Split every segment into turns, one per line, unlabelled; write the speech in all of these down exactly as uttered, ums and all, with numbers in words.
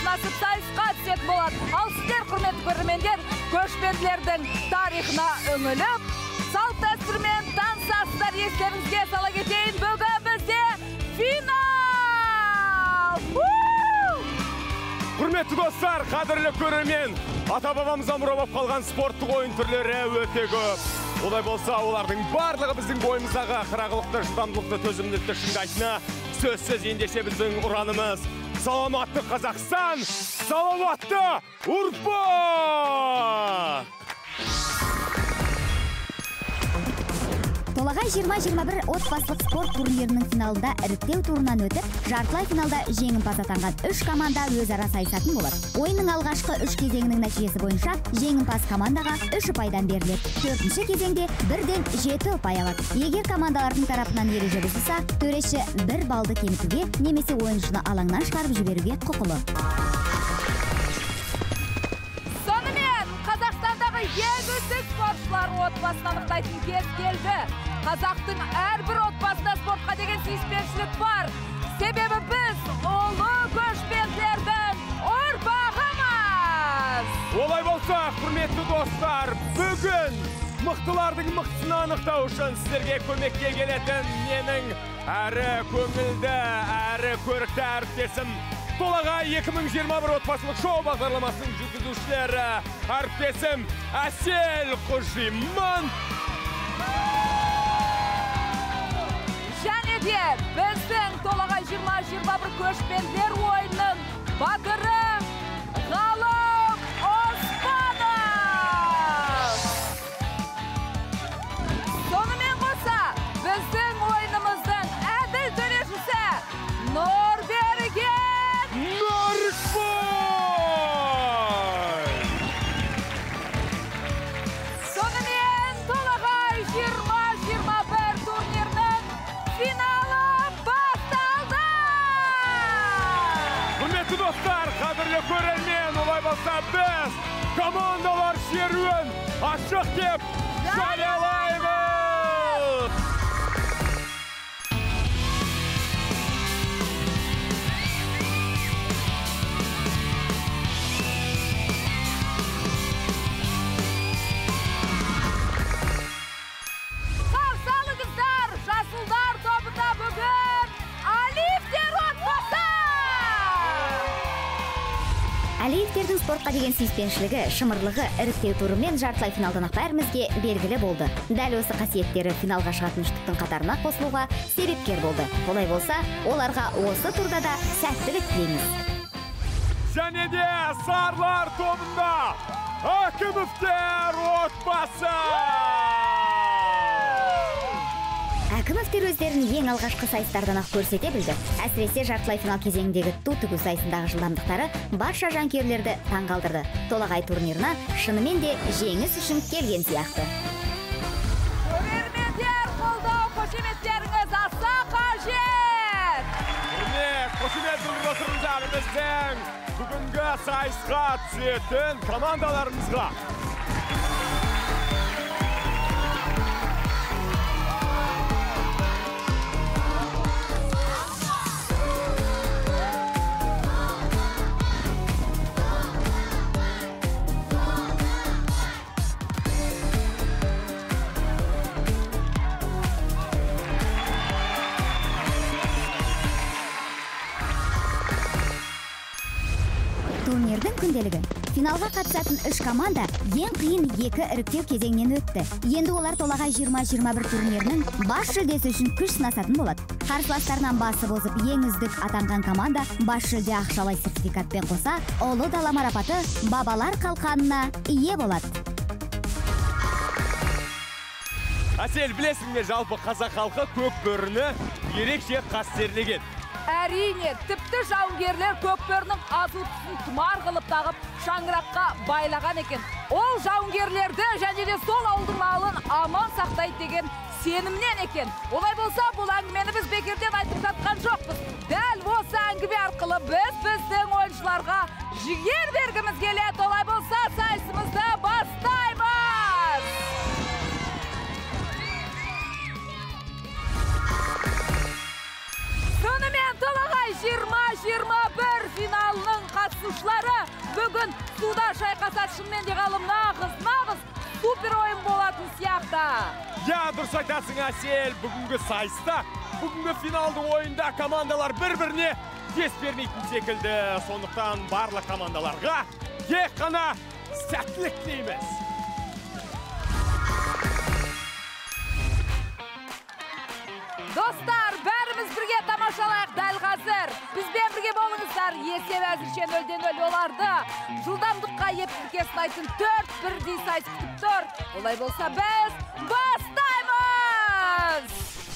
жалғасып сайысқа түсетін болады. Ал сіздер, құрметті көрермендер, көшпенділердің тарихына үңіліп, салт дәстүрмен танысасыздар. Естеріңізге сала кетейін, бүгін бізде финал!
Құрметті достар, қадірлі көрермен, ата-бабамыздан мұра болып қалған спорттық ойын түрлері өте көп. Олай болса, олардың барлығы біздің бойымыздағы қырағылықты, шыдамдылықты, төзімділікті шыңдайтыны сөзсіз, ендеше біздің ұранымыз. Саламатты Қазақстан, саламатты ұрпақ!
Толағай жиырма жиырма бір отбасылық спорт турнирінің финалында іріктеу турынан өтіп, жартылай финалда жеңімпаз атанған үш команда өзара сайысатын болады. Ойынның алғашқы үш кезеңінің нәтижесі бойынша жеңімпаз командаға үш ұпайдан беріледі. Төртінші кезеңде бірден жеті ұпай алады. Егер командалардың тарапынан ереже бұзылса, төреші бір балды кемітуге немесе ойыншыны алаңнан шығарып жіберуге құқылы.
Сонымен, Қазақстандағы ең үздік спортшылар отбасын анықтайтын кез келді. Қазақтың әрбір отбасында спортқа деген сүйіспеншілік бар. Себебі біз ұлы көшпенділердің ұрпағымыз.
Олай болса, құрметті достар, бүгін мықтылардың мықтысын анықтау үшін сіздерге көмекке келетін менің әрі көңілді, әрі көрікті әріптесім Толағай екі мың жиырма бір отбасылық шоу бағдарламасының жүргізушілері әріптесім Әсел Құжиман.
Және де біздің Толағай жиырма жиырма бір көшпенділер ойынның батыры Ғалым Оспанов. Сонымен қоса, біздің ойынымыздың әділ төрешісі Нұрберген
Нұрбай!
Сонымен Толағай жиырма жиырма бір турнирінің финалы басталды!
Құрметті достар, қадірлі көрермен, олай болса біз командалар шеруін ашық деп жариялаймыз!
Жасылдар тобында бүгін Алиевтер отбасы!
Алиевтердің спортқа деген сүйіспеншілігі, шымырлығы, іріктеу туры мен жартылай финалдан бәрімізге белгілі болды. Дәл осы қасиеттері финалға шығатын үштіктің қатарына қосылуға себепкер болды. Олай болса, оларға осы турда да сәттілік тілейміз.
Және де сарлар тобында Әкімовтер отбасы!
Әкімовтер өздерін ең алғашқы сайыстардан ақ көрсете білді. Әсіресе жартылай финал кезеңіндегі ту тігу сайысындағы жылдамдықтары барша жанкүйерлерді таңғалдырды. Толағай турнирына шынымен де жеңіс үшін келген сияқты.
Көрермендер, қолдау, қошеметтеріңіз аса қажет!
Міне, қошемет білдіріп отырыңыздар біздің бүгінгі сайысқа түсетін командаларымызға.
Турнирдің күнделігі. Финалға қатысатын үш команда ең қиын екі іріктеу кезеңнен өтті. Енді олар Толағай жиырма жиырма бір турнирінің бас жүлдесі үшін күш сынасатын болады. Қарсыластарынан басы бозып ең үздік атанған команда бас жүлде ақшалай сертификатпен қоса ұлы дала марапаты бабалар қалқанына ие болады.
Әсел, білесің бе, жалпы қазақ халқы көк бөріні ерекше қастерлеген.
Әрине, тіпті жауынгерлер көкбөрінің азу түсін тұмар қылып тағып, шаңыраққа байлаған екен. Ол жауынгерлерді және де сол ауылдың малын аман сақтайды деген сенімнен екен. Олай болса, бұл әңгімені біз бекерден айтып жатқан жоқпыз. Дәл осы әңгіме арқылы біз біздің ойыншыларға жігер бергіміз келеді. Олай болса, сайысымызды бастаймыз! Сонымен Толағай жиырма жиырма бір финалының қатысушылары қатысушылары бүгін суда шайқасады. Шынымен де ғалым, нағыз, нағыз супер ойын болатын сияқты.
Я, дұрыс айтасың, Әсел. Бүгінгі сайыста, бүгінгі финалдың ойында командалар бір-біріне дес бермейтін секілді. Сондықтан барлық командаларға тек қана сәттілік тілейміз.
Достар, бәріміз бірге тамашалайық дәл қазір. Бізбен бірге болыңыздар. Есеп әзірше нөлден нөл оларды жылдамдыққа ептілікке сынайтын төрт бірдей сайыс күтіп тұр. Олай болса біз бастаймыз!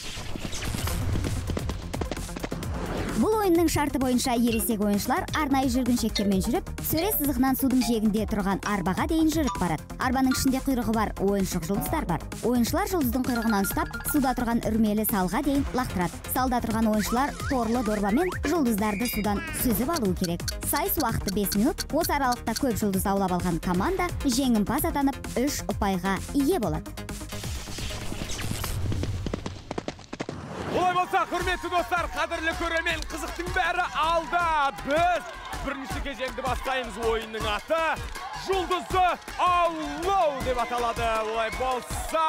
Бұл ойынның шарты бойынша ересек ойыншылар арнайы жүргіншектермен жүріп, сөре сызығынан судың жиегінде тұрған арбаға дейін жүріп барады. Арбаның ішінде құйрығы бар ойыншық жұлдыздар бар. Ойыншылар жұлдыздың құйрығынан ұстап, суда тұрған үрмелі салға дейін лақтырады. Салда тұрған ойыншылар торлы дорбамен жұлдыздарды судан сүзіп алу керек. Сайыс уақыты бес минут. Осы аралықта көп жұлдыз аулап алған команда жеңімпаз атанып, үш ұпайға ие болады.
Олай болса, құрметті достар, қадірлі көрермен, қызықтың бәрі алда. Біз бірінші кезеңді бастаймыз. Ойынның аты жұлдызды аулау деп аталады. Олай болса.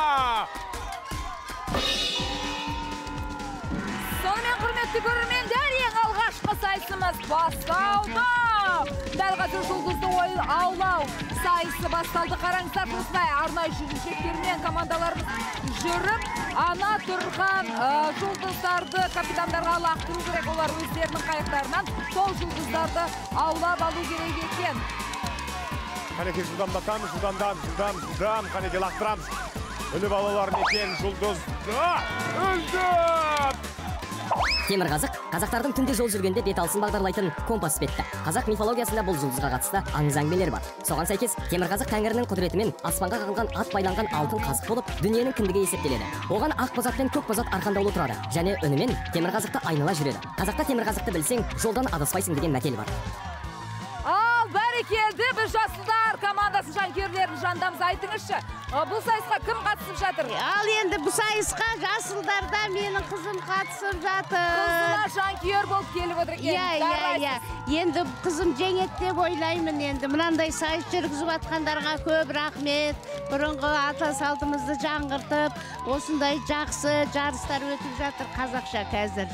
Сонымен құрметті көрермендер, ең алғашқы сайысымыз басталды. Дәл қазір жұлдызды ойын аулау сайысы басталды. Қараңыздар, осылай арнайы жүргіншектермен командаларымыз жүріп, ана тұрған жұлдыздарды капитандарға лақтыру керек. Олар өздерінің қайықтарынан сол жұлдыздарды аулап алу керек екен.
Қанеке жылдамдатамыз, жылдамдан, жылдам, жылдам, қанеке лақтырамыз. Үліп алуларын екен жұлдызды үлдіп!
Темірқазық қазақтардың түнде жол жүргенде бет алысын бағдарлайтын компас іспетті. Қазақ мифологиясында бұл жұлдызға қатысты аңыз әңгімелер бар. Соған сәйкес темірқазық тәңірінің құдіретімен аспанға қағылған ат байланған алтын қасық болып, дүниенің кіндігі есептеледі. Оған ақ бозат пен көк бозат арқандаулы тұрады және үнімен темірқазықты айнала жүреді. Қазақта темірқазықты білсең, жолдан адаспайсың деген мәтел бар.
Ал бәрекелді, біз жасылдар командасы жанкүйерлерін жандамыз, айтыңызшы. Бұл сайысқа кім қатысып жатыр?
Ал енді бұл сайысқа жасылдарда менің қызым қатысып жатыр.
Қызына жанкүйер болып келіп отыр екен.
Иә, иә, иә. Енді қызым жеңеді деп ойлаймын енді. Мынандай сайыс жүргізіп атқандарға көп рахмет. Бұрынғы ата салтымызды жаңғыртып, осындай жақсы жарыстар өтіп жатыр қазақша қазір.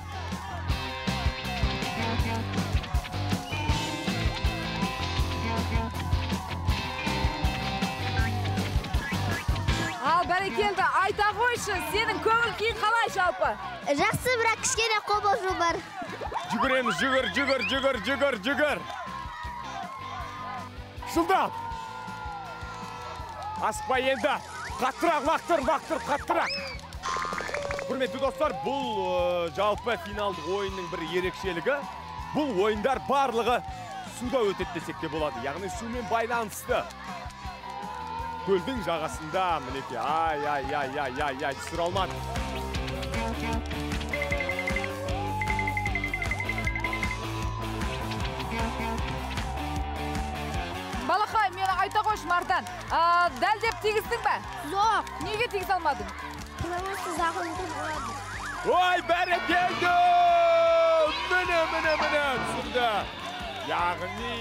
Ал бәрекелді, айта қойшы, сенің көңіл күйің қалай жалпы?
Жақсы, бірақ кішкене қобалжу бар.
Жүгіреміз, жүгір, жүгір, жүгір, жүгір, жүгір. Жылдам. Аспай енді. Қаттырақ, лақтыр, лақтыр, қаттырақ. Құрметті достар, бұл жалпы финалдық ойынның бір ерекшелігі. Бұл ойындар барлығы суда өтеді десек те болады. Яғни сумен байланысты. Көлдің жағасында, мінеке, ай, ай, ай, ай, ай, ай, түсір алмады.
Балақай, мені айта қойшы, Мардан. Дәлдеп тегістің бә?
Жоқ.
Неге тегіз алмадың?
Күнімізді зағымды болады.
Ой, бәрекелді! Міне, міне, міне, түсірді. Яғни...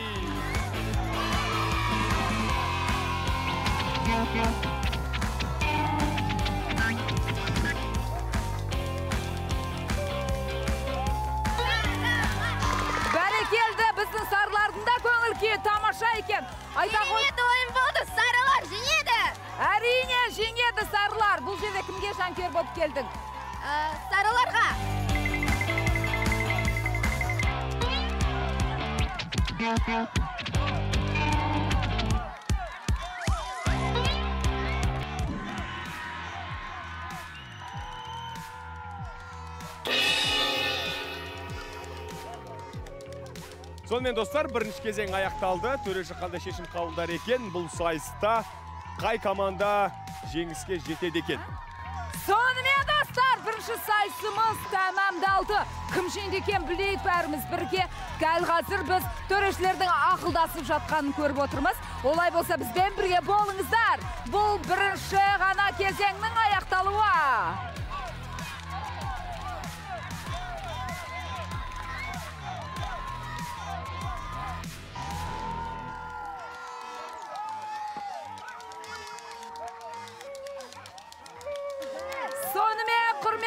Бәрекелді, біздің сарылардың да көңіл күйі тамаша екен.
Жеңеді ойын болды, сарылар жеңеді.
Әрине, жеңеді сарылар. Бұл жерде кімге жанкүйер болып келдің?
Сарыларға.
Сонымен достар, бірінші кезең аяқталды. Төреші қандай шешім қабылдар екен? Бұл сайыста қай команда жеңіске жетеді екен?
Сонымен достар, бірінші сайысымыз тәмамдалды. Кім жеңді екен білейік бәріміз бірге. Дәл қазір біз төрешілердің ақылдасып жатқанын көріп отырмыз. Олай болса бізбен бірге болыңыздар. Бұл бірінші ғана кезеңнің аяқталуы.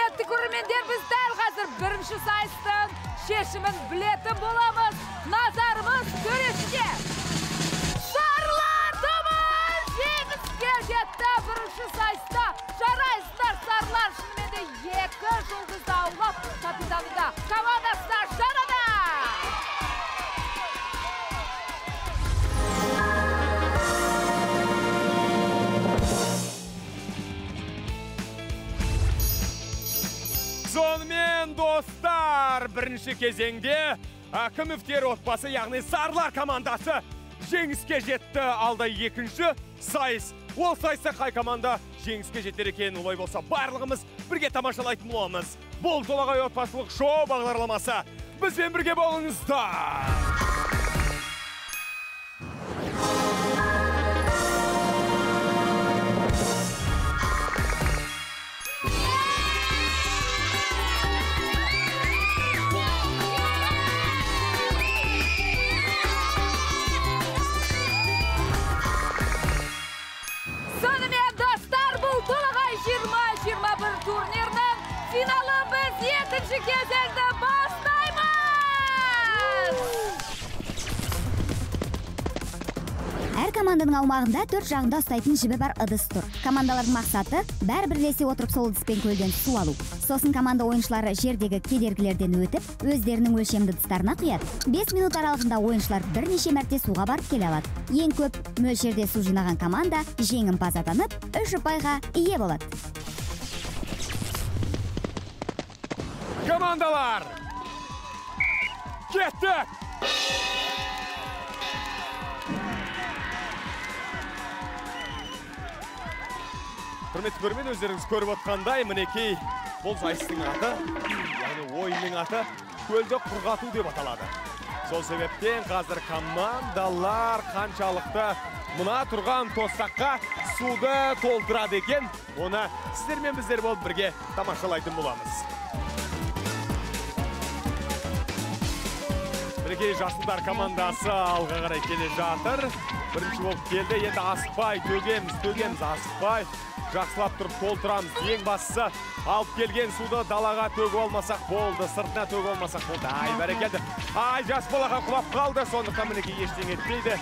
Құрметті көрермендер, біз дәл қазір бірінші сайыстың шешімін білетін боламыз. Назарымыз төрешіде. Сарылар тобы жеңіске жетті бірінші сайыста. Жарайсыздар, сарылар, шынымен де екі жұлдызды аулап, капитанында командасына жарады.
Сонымен, достар, бірінші кезеңде Әкімовтер отбасы, яғни Сарылар командасы жеңіске жетті. Алда екінші сайыс. Ол сайыста қай команда жеңіске жетер екен, олай болса барлығымыз бірге тамашалайтын боламыз. Бұл Толағай отбасылық шоу бағдарламасы. Бізбен бірге болыңыздар.
Турнирінің финалы біз екінші кезеңді бастаймыз!
Әр команданың аумағында төрт жағында ұстайтын жібі бар ыдыс тұр. Командалардың мақсаты бәрі бірлесе отырып сол ыдыспен көлден су алу. Сосын команда ойыншылары жердегі кедергілерден өтіп, өздерінің өлшемді ыдыстарына құяды. бес минут аралығында ойыншылар бірнеше мәрте суға барып келе алады. Ең көп мөлшерде су жинаған команда жеңімпаз атанып, үш ұпайға ие болады.
Командалар! Кеттік! Құрметті көрермен, өздеріңіз көріп отқандай, мінекей бұл сайыстың аты, яғни ойынның аты көлді құрғату деп аталады. Сол себептен қазір командалар қаншалықты мына тұрған тостаққа суды толтырады екен, оны сіздер мен біздер болып бірге тамашалайтын боламыз. Мінекей жасылдар командасы алға қарай келе жатыр. Бірінші болып келді, енді асықпай, төгеміз, төгеміз, асықпай. Жақсылап тұрып толтырамыз. Ең бастысы алып келген суды далаға төгіп алмасақ болды, сыртына төгіп алмасақ болды. Ай, бәрекелді. Ай, жас балаға құлап қалды, сондықтан мінекей ештеңе етпейді.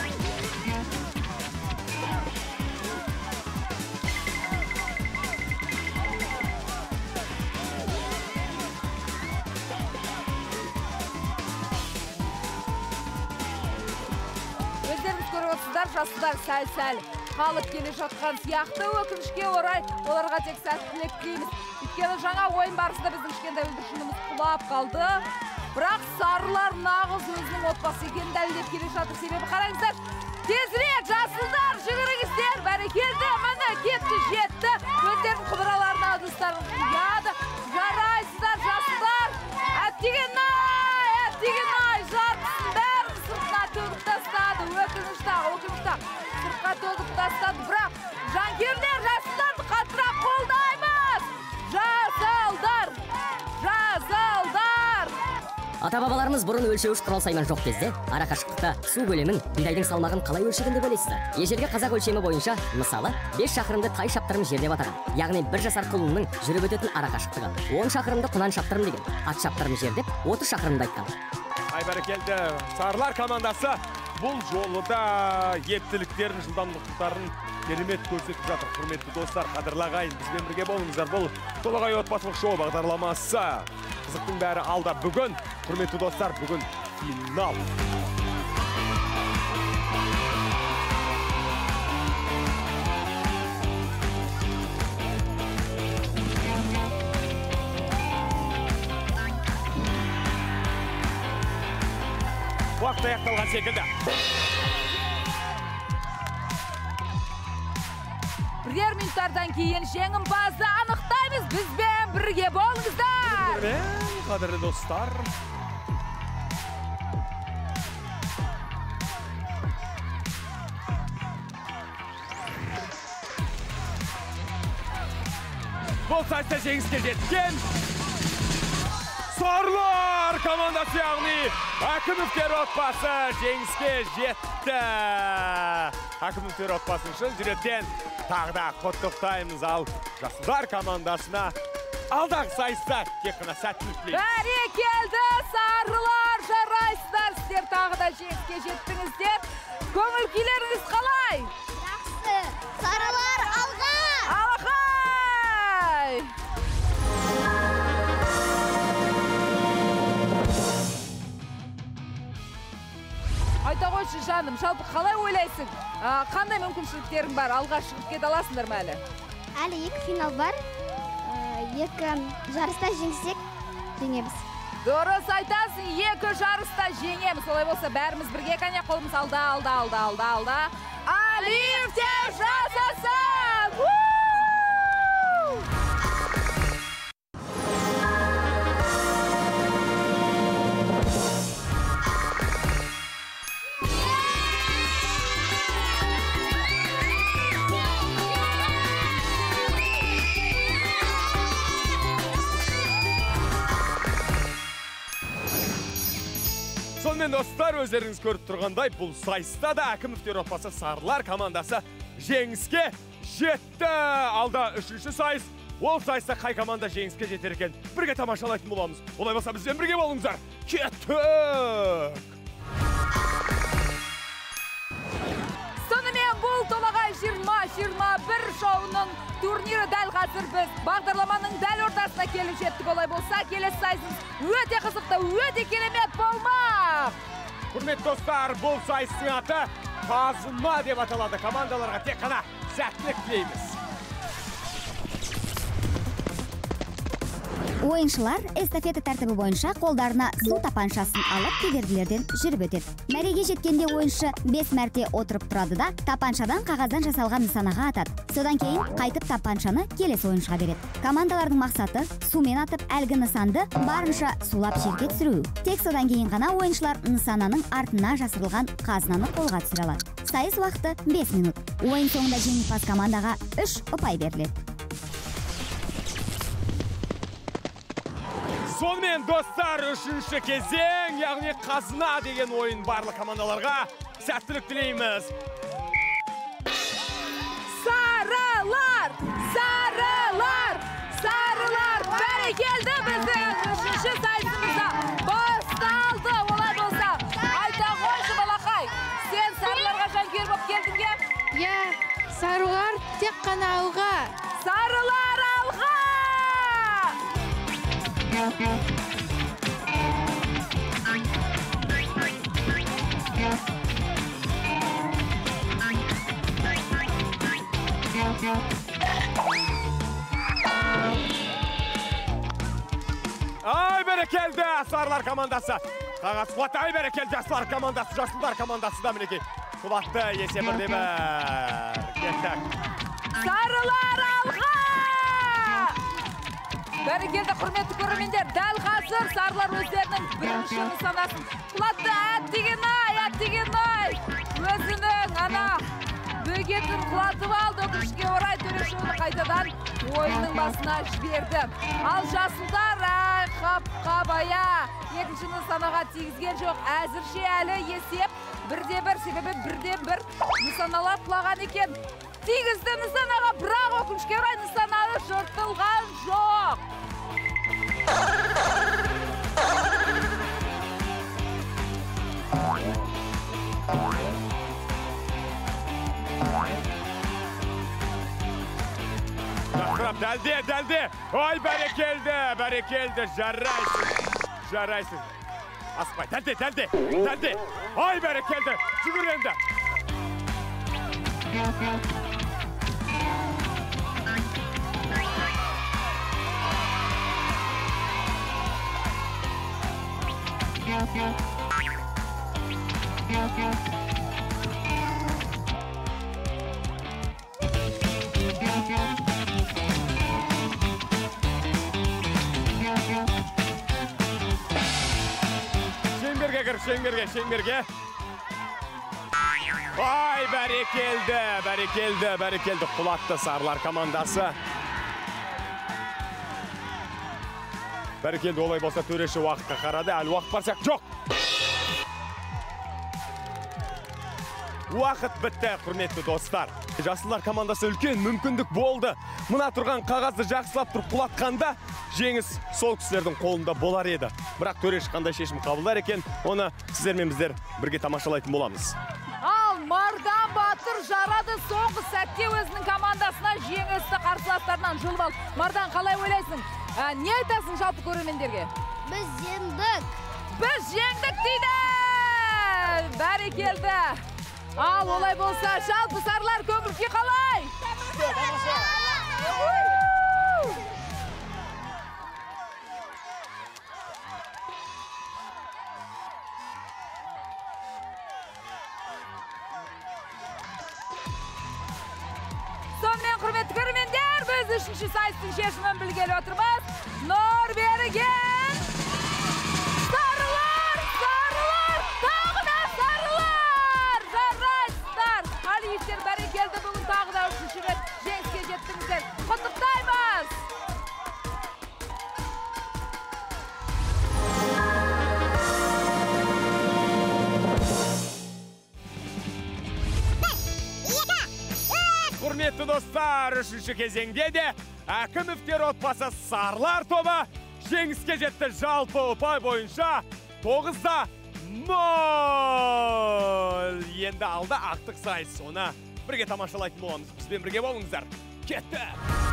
Жасылдар сәл-сәл қалып келе жатқан сияқты, өкінішке орай оларға тек сәттілік тілейміз. Өйткені жаңа ойын барысында біздің кішкентай бүлдіршініміз құлап қалды. Бірақ Сарылар нағыз өзінің отбасы екенін дәлелдеп келе жатыр. Себебі қараңыздар, тезірек жасылдар, жүгіріңіздер, бәрекелді, міне кетті, жетті. Өздерінің құбыраларына ыдыстарын құяды. Жарайсыздар, жасылдар. Әттеген-ай, әттеген-ай, жартысын бәрін сыртына төгіп тастады. Өкінішті, өкінішті. Сыртқа төгіп тастады. Бірақ жанкерлер, жасылдарды қаттырақ қолдаймыз. Жасылдар, жасылдар.
Ата-бабаларымыз бұрын өлшеуіш құрал сайман жоқ кезде, ара қашықтықта су көлемін, бидайдың салмағын қалай өлшеген деп ойлайсыздар? Ежелгі қазақ өлшемі бойынша, мысалы, бес шақырымды тай шаптырым жер деп атаған. Яғни бір жасар құлынның жүріп өтетін ара қашықтығы. он шақырымды құнан шаптырым деген. Ат шаптырым жер деп отыз шақырымды айтқан.
Ай, бәрекелді. Сарылар командасы бұл жолы да ептіліктерін, жылдамдықтарын керемет көрсетіп жатыр. Құрметті достар, қадірлағайын, бізбен бірге болыңыздар. Бұл Толағай отбасылық шоу бағдарламасы. Қызықтың бәрі алда. Бүгін, құрметті достар, бүгін финал. Уақыт аяқталған секілді.
Бірер минуттардан кейін жеңімпазды анықтаймыз. Бізбен бірге болыңыздар.
Қадірлі достар. Бұл сайыста жеңіске жеткен Сарылар командасы, яғни Әкімовтер отбасы жеңіске жетті. Әкімовтер отбасын шын жүректен тағы да құттықтаймыз. Ал жасылдар командасына алдағы сайыста тек қана сәттілік тілейміз.
Бәрекелді, сарылар, жарайсыздар. Сіздер тағы да жеңіске жеттіңіздер. Көңіл күйлеріңіз қалай?
Жақсы. Сарылар алға.
Алғай! Айта қойшы жаным, жалпы қалай ойлайсың? А, қандай мүмкіншіліктерің бар? Алға шығып кете аласыңдар ма әлі?
Әлі екі финал бар. Екі жарыста жеңсек, жеңеміз.
Дұрыс айтасың, екі жарыста жеңеміз. Солай болса, бәріміз бірге қане қолымыз алда, алда, алда, алда, алда. Алифтер жасасын!
Сонымен достар, өздеріңіз көріп тұрғандай, бұл сайыста да Әкімовтер отбасы Сарылар командасы жеңіске жетті. Алда үшінші сайыс. Ол сайыста қай команда жеңіске жетер екен? Бірге тамашалайтын боламыз. Олай болса, бізбен бірге болыңыздар. Кеттік!
Сонымен бұл толағай жиырма жиырма бір шоуының турнирі дәл қазір біз бағдарламаның дәл ортасына келіп жеттік. Олай болса, келесі сайысымыз өте қызықты, өте керемет болмақ.
Құрметті достар, бұл сайыстың аты қазына деп аталады. Командаларға тек қана сәттілік тілейміз.
Ойыншылар эстафета тәртібі бойынша қолдарына су тапаншасын алып кедергілерден жүріп өтеді. Мәреге жеткенде ойыншы бес мәрте отырып тұрады да, тапаншадан қағаздан жасалған нысанаға атады. Содан кейін қайтып тапаншаны келесі ойыншыға береді. Командалардың мақсаты сумен атып әлгі нысанды барынша сулап жерге түсіру. Тек содан кейін ғана ойыншылар нысананың артына жасырылған қазынаны қолға түсіре алады. Сайыс уақыты бес минут. Ойын соңында жеңімпаз командаға үш ұпай беріледі.
Сонымен достар, үшінші кезең, яғни қазына деген ойын барлық командаларға сәттілік тілейміз.
Сарылар! Сарылар! Сарылар! Бәрекелді біздің үшінші сайысымызда басталды. Олай болса, айта қойшы балақай, сен сарыларға жанкүйер болып келдің бе?
Иә, сарылар тек қана алға.
Сарылар алға!
Ай, бәрекелді, Сарылар командасы. Қағаз қуатты, ай, бәрекелді, Жасылар командасы, Жасылдар командасы да мінекей. Қуатты, есе бірде бір. Кеттік.
Сарылар алға! Бәрекелді, құрметті көрермендер, дәл қазір Сарылар өздерінің бірінші нысанасын құлатты. Әттеген-ай, әттеген-ай! Өзінің ана бөгетін құлатып алды. Өкінішке орай төреші оны қайтадан ойынның басына жіберді. Ал жасылдар, ай, қап-қабая, екінші нысанаға тигізген жоқ. Әзірше әлі есеп бірде бір, себебі бірде бір нысаналар құлаған екен. Тигізді нысанаға, бірақ өкінішке орай нысаналы жыртылған жоқ.
Жақсырап, дәлде, дәлде. Ой, бәрекелді, бәрекелді, жарайсың, жарайсың. Аспай, дәлде, дәлде, дәлде. Ой, бәрекелді, жүгір енді. Шеңберге кір, шеңберге, шеңберге. Ай, бәрекелді, бәрекелді, бәрекелді. Құлатты Сарылар командасы. Бәрекелді, олай болса төреші уақытқа қарады. Әлі уақыт барсақ, жоқ. Уақыт бітті, құрметті достар. Жасылдар командасы үлкен мүмкіндік болды. Мына тұрған қағазды жақсылап тұрып құлатқанда жеңіс сол кісілердің қолында болар еді. Бірақ төреші қандай шешім қабылдар екен, оны сіздер мен біздер бірге тамашалайтын боламыз.
Ал Мардан Батыр жарады, соңғы сәтте өзінің командасына жеңісті қарсыластарынан жұлып алды. Мардан, қалай ойлайсың? Ә, не айтасың жалпы көрермендерге?
Біз жеңдік.
Біз жеңдік дейді. Бәрекелді. Ал олай болса, жалпы сарылар көңіл-күй қалай? Сонымен құрметті көрермендер, біз үшінші сайыстың шешімін білгелі отырмыз. Нұрберген! Сарылар! Сарылар! Тағы да сарылар! Жарайсыздар! Алиевтер бәрекелді, бүгін тағы да үшінші рет жеңіске жеттіңіздер. Құттықтаймыз!
Құрметті достар, үшінші кезеңде де Әкімовтер отбасы сарылар тобы жеңіске жетті. Жалпы ұпай бойынша тоғызда нөл. Енді алда ақтық сайыс, оны бірге тамашалайтын боламыз. Бізбен бірге болыңыздар. Кетті!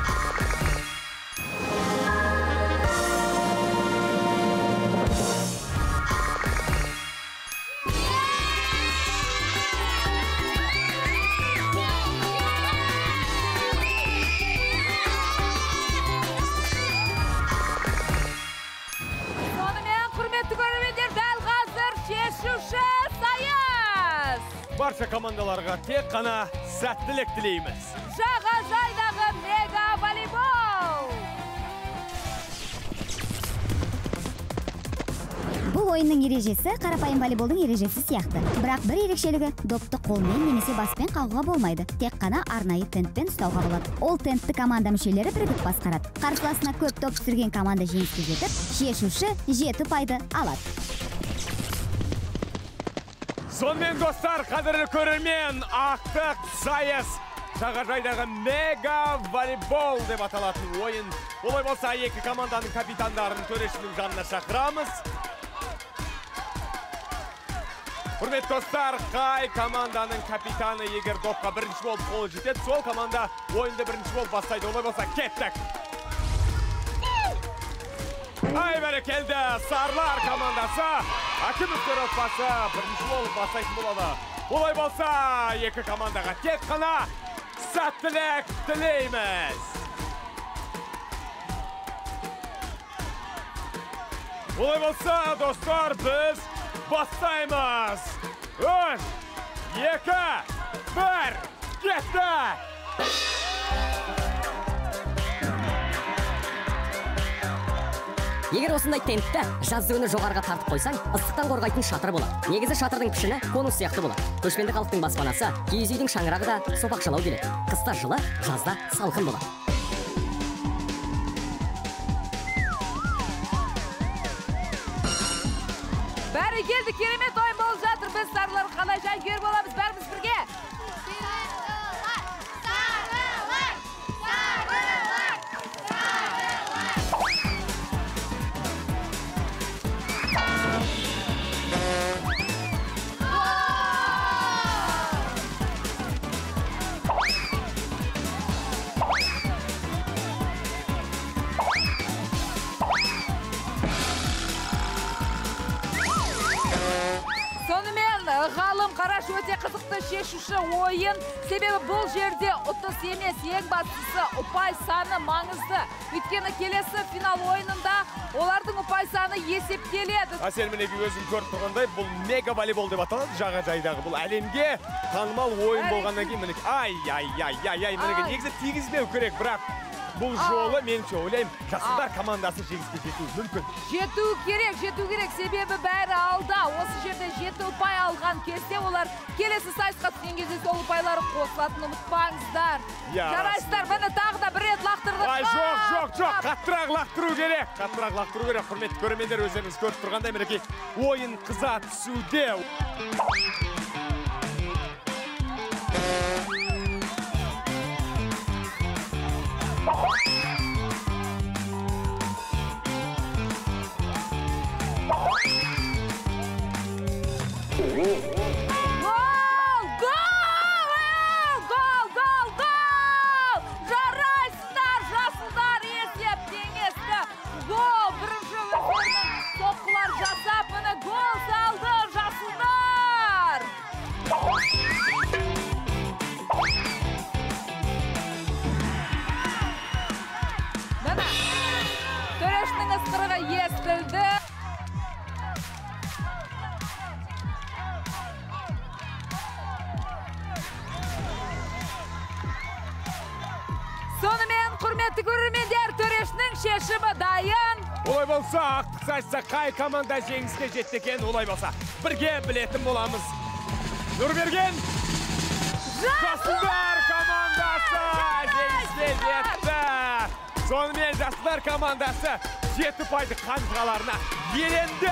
Барша командаларға тек қана сәттілік тілейміз.
Жағажайдағы мега волейбол!
Бұл ойынның ережесі қарапайым волейболдың ережесі сияқты. Бірақ бір ерекшелігі допты қолмен немесе баспен қағуға болмайды. Тек қана арнайы тентпен ұстауға болады. Ол тентті команда мүшелері бірігіп басқарады. Қарсыласына көп топ түсірген команда жеңіске жетіп, шешуші жеті ұпайды алады.
Сонымен достар, қадірлі көрермен, ақтық сайыс жағажайдағы мега волейбол деп аталатын ойын. Олай болса, екі команданың капитандарын төрешінің жанына шақырамыз. Құрметті достар, қай команданың капитаны егер допқа бірінші болып қолы жетеді, сол команда ойынды бірінші болып бастайды. Олай болса, кеттік! Ай, бәрекелді, сарылар командасы, Әкімовтер отбасы бірінші болып бастайтын болады. Олай болса, екі командаға тек қана сәттілік тілейміз. Олай болса, достар, біз бастаймыз. Үш, екі, бір, кетті!
Егер осындай тентті жазды күні жоғарға тартып қойсаң, ыстықтан қорғайтын шатыр болады. Негізі шатырдың пішіні конус сияқты болады. Көшпенді халықтың баспанасы, киіз үйдің шаңырағы да сопақшалау келеді. Қыста жылы, жазда салқын болады.
Бәрекелді, керемет ойын болып жатыр. Біз сарылар қалай жанкүйер боламыз, бәріміз бірге. Ғалым Қараш өте қызықты шешуші ойын. Себебі бұл жерде ұтыс емес, ең бастысы ұпай саны маңызды. Өйткені келесі финал ойынында олардың ұпай саны есептеледі.
Әсел, мінеге өзім көріп тұрғандай, бұл мега волейбол деп аталады жағажайдағы. Бұл әлемге танымал ойын болғаннан кейін мінеге. Ай, ай, ай, ай, ай, мінеге негізі тигізбеу керек, бірақ бұл жолы меніңше ойлаймын, жасылдар командасы жеңіске жетуі мүмкін.
Жету керек, жету керек, себебі бәрі алда. Осы жерде жеті ұпай алған кезде олар келесі сайысқа түскен кезде сол ұпайлары қосылатынын ұмытпаңыздар. Жарайсыздар, мені тағы да бір рет лақтырдық.
Ай, жоқ, жоқ, жоқ, қаттырақ лақтыру керек. Қаттырақ лақтыру керек. Құрметті көрермендер, өздеріңіз көріп тұрғандай, мінекей ойын қыза түсуде.
Сонымен, құрметті көрермендер, төрешінің шешімі дайын.
Олай болса, ақтық сайысса қай команда жеңіске жетті екен, олай болса бірге білетін боламыз. Нұрберген, Жасылдар командасы жеңіске жетті. Сонымен Жасылдар командасы жеті пайдық қанжығаларына иеленді.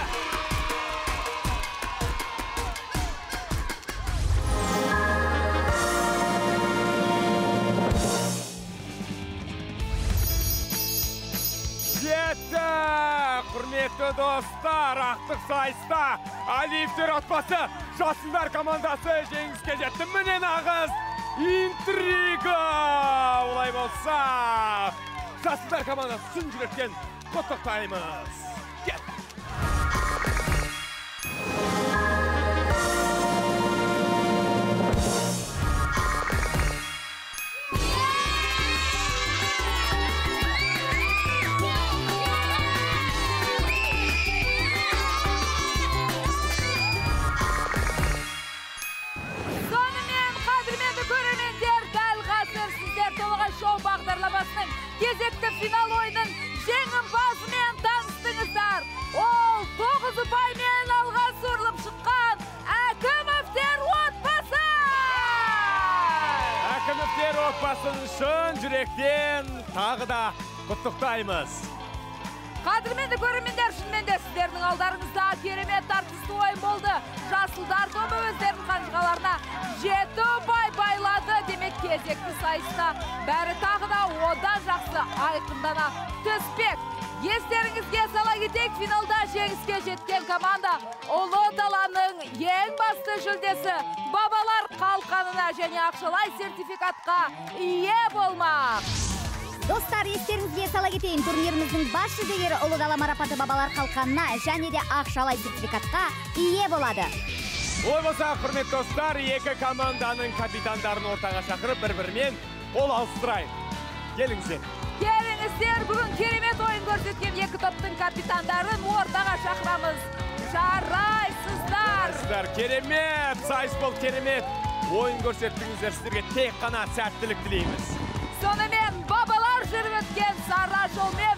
Жетті! Құрметті достар, ақтық сайыста Алиевтер отбасы Жасылдар командасы жеңіске жетті. Міне нағыз интрига! Олай болса, Жасылдар командасы шын жүректен құттықтаймыз. Кет!
Шоу бағдарламасының кезекті финал ойынын жеңімпазымен таныстыңыздар. Ол тоғыз ұпаймен алға сүріліп шыққан Әкімовтер отбасы!
Әкімовтер отбасын шын жүректен тағы да құттықтаймыз.
Қадірменді көрермендер, шынымен де сіздердің алдарыңызда керемет тартысты ойын болды. Жасылдар тобы өздерінің қанжығаларына жеті ұпай байлады. Демек кезекті сайыста бәрі тағы да одан жақсы айқындана түспек. Естеріңізге сала кетейік, финалда жеңіске жеткен команда Ұлы Даланың ең басты жүлдесі бабалар қалқанына және ақшалай сертификатқа ие болмақ.
Достар, естеріңізге сала кетейін, турниріміздің бас жүлдегері Ұлы Дала марапаты бабалар қалқанына және де ақшалай сертификатқа ие болады.
Олай болса, құрметті достар, екі команданың капитандарын ортаға шақырып бір-бірімен қол алыстырайық. Келіңіздер.
Келіңіздер, бүгін керемет ойын көрсеткен екі топтың капитандарын ортаға шақырамыз. Жарайсыздар.
Сіздер керемет, сайыс бол керемет. Ойын көрсеттіңіздер, сіздерге тек қана сәттілік тілейміз.
Сонымен бабалар жүріп өткен сара жолмен